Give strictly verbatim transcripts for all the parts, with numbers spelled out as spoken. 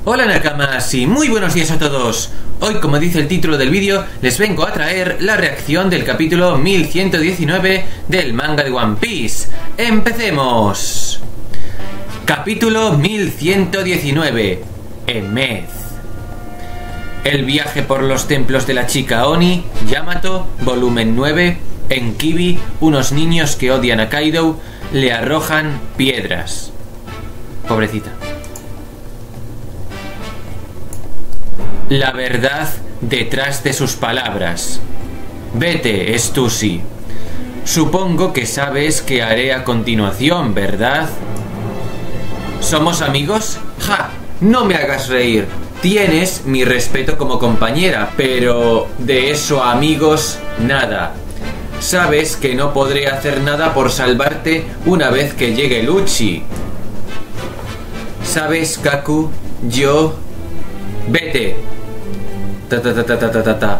Hola Nakamas y muy buenos días a todos. Hoy, como dice el título del vídeo, les vengo a traer la reacción del capítulo mil ciento diecinueve del manga de One Piece. ¡Empecemos! Capítulo mil ciento diecinueve. Emez. El viaje por los templos de la chica Oni, Yamato, volumen nueve. En Kibi, unos niños que odian a Kaido le arrojan piedras. Pobrecita. La verdad detrás de sus palabras. Vete, Stussy. Supongo que sabes qué haré a continuación, ¿verdad? ¿Somos amigos? ¡Ja! No me hagas reír. Tienes mi respeto como compañera, pero de eso a amigos, nada. Sabes que no podré hacer nada por salvarte una vez que llegue Lucci. ¿Sabes, Kaku? Yo... Vete. Ta ta ta ta ta ta ta.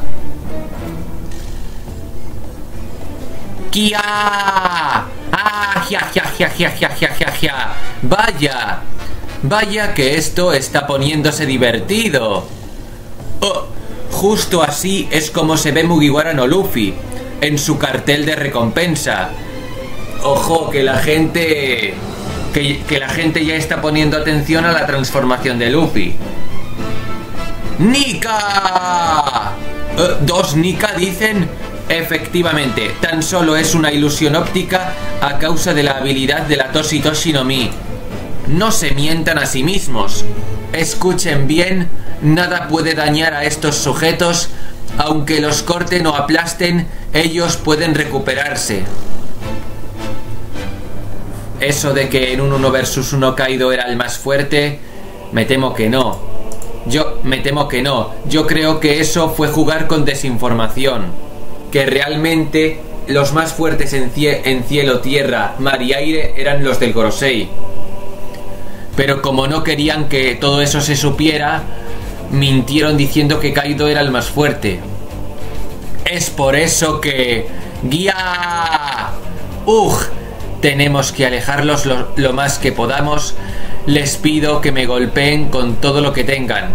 ¡Kia! ¡Ah! ¡Ja, ja, ja, ja, ja, ja, ja, ja! ¡Vaya! Vaya que esto está poniéndose divertido. Oh, justo así es como se ve Mugiwara no Luffy en su cartel de recompensa. Ojo, que la gente... Que, que la gente ya está poniendo atención a la transformación de Luffy. ¡Nika! Uh, ¿Dos Nika dicen? Efectivamente, tan solo es una ilusión óptica a causa de la habilidad de la Toshi Toshi no Mi. No se mientan a sí mismos. Escuchen bien, nada puede dañar a estos sujetos. Aunque los corten o aplasten, ellos pueden recuperarse. Eso de que en un uno versus uno Kaido era el más fuerte, me temo que no. Yo me temo que no. Yo creo que eso fue jugar con desinformación. Que realmente los más fuertes en, cie en cielo, tierra, mar y aire eran los del Gorosei. Pero como no querían que todo eso se supiera, mintieron diciendo que Kaido era el más fuerte. Es por eso que... ¡Guía! ¡Ugh! Tenemos que alejarlos lo, lo más que podamos. Les pido que me golpeen con todo lo que tengan.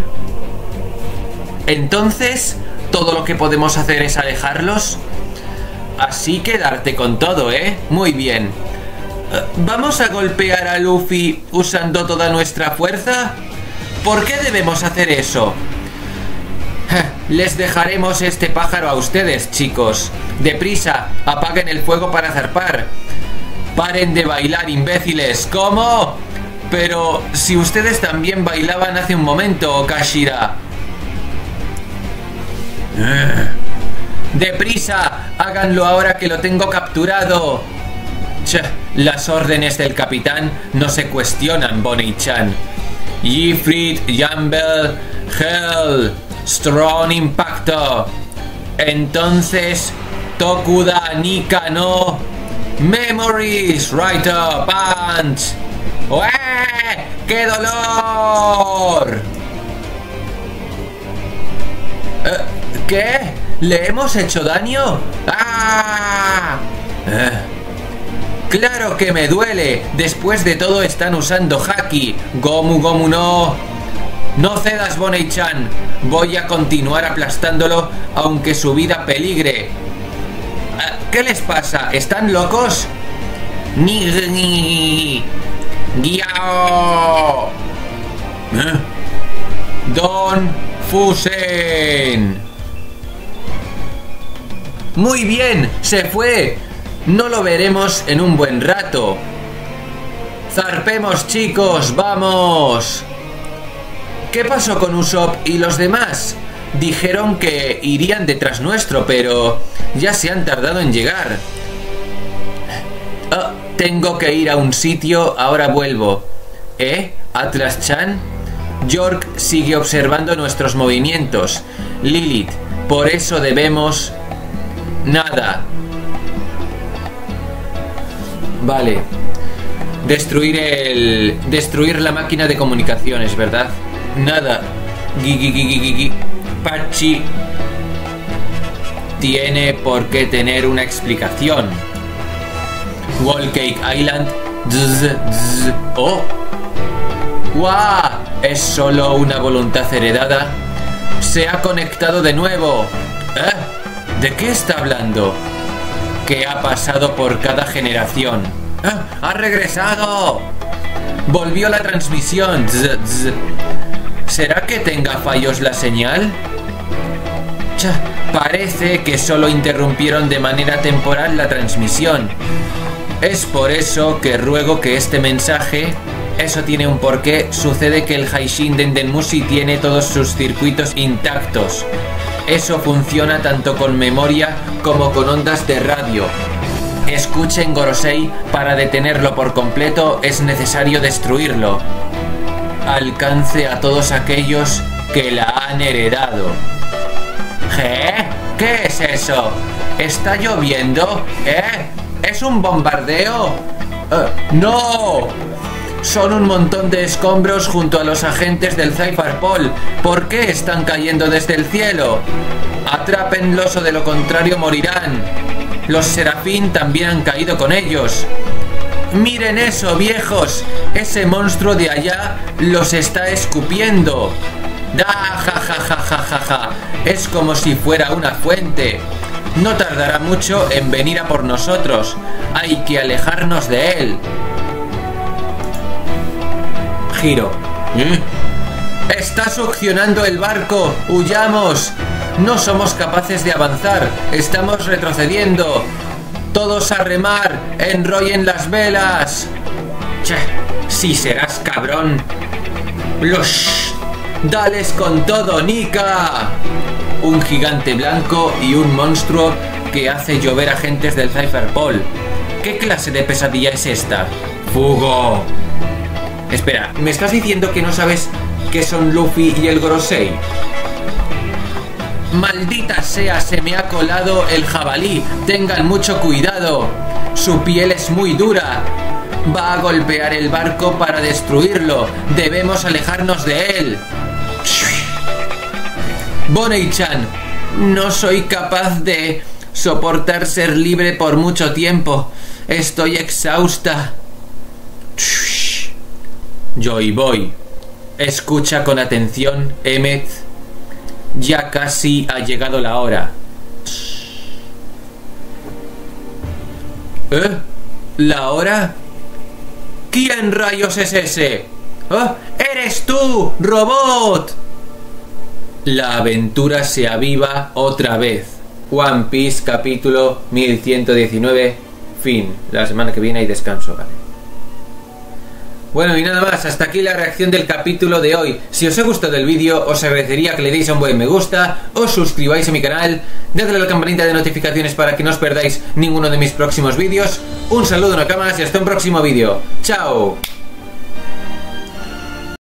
Entonces, ¿todo lo que podemos hacer es alejarlos? Así que darte con todo, ¿eh? Muy bien. ¿Vamos a golpear a Luffy usando toda nuestra fuerza? ¿Por qué debemos hacer eso? Les dejaremos este pájaro a ustedes, chicos. Deprisa, apaguen el fuego para zarpar. Paren de bailar, imbéciles. ¿Cómo? Pero si ustedes también bailaban hace un momento, Kashira. ¡Deprisa! ¡Háganlo ahora que lo tengo capturado! Ch, las órdenes del capitán no se cuestionan, Bonnie-chan. Ifrit, Jambel, Hell, Strong Impacto. Entonces, Tokuda Nika no Memories, Right Up, Punch. ¡Ué! ¡Qué dolor! ¿Eh? ¿Qué? ¿Le hemos hecho daño? ¡Ah! Eh. ¡Claro que me duele! Después de todo están usando Haki. Gomu Gomu no. No cedas, Bonnie-chan. Voy a continuar aplastándolo aunque su vida peligre. ¿Qué les pasa? ¿Están locos? Ni ni Guiao. ¿Eh? Don Fusen. Muy bien, se fue. No lo veremos en un buen rato. Zarpemos, chicos, vamos. ¿Qué pasó con Usopp y los demás? Dijeron que irían detrás nuestro, pero ya se han tardado en llegar. Oh, tengo que ir a un sitio, ahora vuelvo. ¿Eh? ¿Atlas-chan? York sigue observando nuestros movimientos. Lilith, por eso debemos... Nada. Vale. Destruir el... Destruir la máquina de comunicaciones, ¿verdad? Nada. Gigi. Pachi tiene por qué tener una explicación. Wall Cake Island. Zzz, zzz. Oh. ¡Guau! ¿Es solo una voluntad heredada? Se ha conectado de nuevo. ¿Eh? ¿De qué está hablando? ¿Qué ha pasado por cada generación? ¡Ah! ¡Ha regresado! Volvió la transmisión. Zzz, zzz. ¿Será que tenga fallos la señal? Cha, parece que solo interrumpieron de manera temporal la transmisión. Es por eso que ruego que este mensaje... Eso tiene un porqué. Sucede que el Haishin Dendenmushi tiene todos sus circuitos intactos. Eso funciona tanto con memoria como con ondas de radio. Escuchen Gorosei, para detenerlo por completo es necesario destruirlo. Alcance a todos aquellos que la han heredado. ¿Qué? ¿Qué es eso? ¿Está lloviendo? ¿Eh? ¿Es un bombardeo? Uh, ¡No! Son un montón de escombros junto a los agentes del Cypherpol. ¿Por qué están cayendo desde el cielo? Atrápenlos o de lo contrario morirán. Los Serafín también han caído con ellos. ¡Miren eso, viejos! Ese monstruo de allá los está escupiendo. ¡Da, ja, ja, ja, ja, ja, ja! Es como si fuera una fuente. No tardará mucho en venir a por nosotros. Hay que alejarnos de él. Giro. ¿Eh? ¡Está succionando el barco! ¡Huyamos! No somos capaces de avanzar. Estamos retrocediendo. Todos a remar. Enrollen las velas. Che, si serás cabrón. Los... ¡Dales con todo, Nika! Un gigante blanco y un monstruo que hace llover agentes del Cypherpol. ¿Qué clase de pesadilla es esta? ¡Fugo! Espera, ¿me estás diciendo que no sabes qué son Luffy y el Gorosei? ¡Maldita sea! Se me ha colado el jabalí. Tengan mucho cuidado. Su piel es muy dura. Va a golpear el barco para destruirlo. Debemos alejarnos de él. Bonnie-chan, no soy capaz de soportar ser libre por mucho tiempo. Estoy exhausta. Joy Boy, escucha con atención, Emmet. Ya casi ha llegado la hora. ¿Eh? ¿La hora? ¿Quién rayos es ese? ¿Oh? ¡Eres tú, robot! La aventura se aviva otra vez. One Piece capítulo mil ciento diecinueve. Fin. La semana que viene hay descanso, ¿vale? Bueno, y nada más, hasta aquí la reacción del capítulo de hoy. Si os ha gustado el vídeo, os agradecería que le deis a un buen me gusta, os suscribáis a mi canal, dadle a la campanita de notificaciones para que no os perdáis ninguno de mis próximos vídeos. Un saludo, nakamas, y hasta un próximo vídeo. ¡Chao!